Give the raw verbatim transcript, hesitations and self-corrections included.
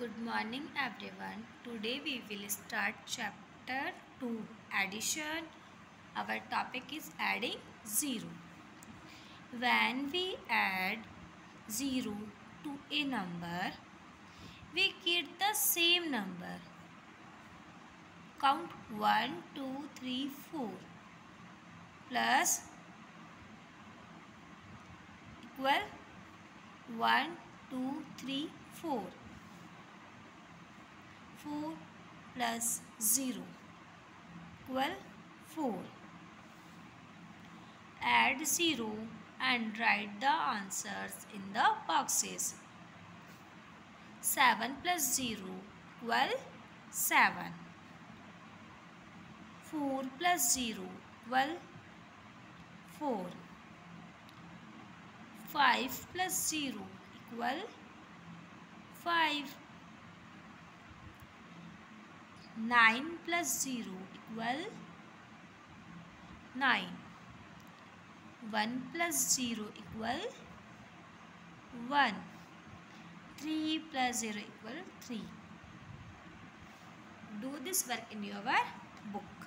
Good morning everyone. Today we will start chapter two addition. Our topic is adding zero. When we add zero to a number, we get the same number. Count one, two, three, four plus equal one, two, three, four. four plus zero equal four. Add zero and write the answers in the boxes. seven plus zero equal seven. four plus zero equal four. five plus zero equal five. nine plus zero equal nine. one plus zero equal one. three plus zero equal three. Do this work in your book.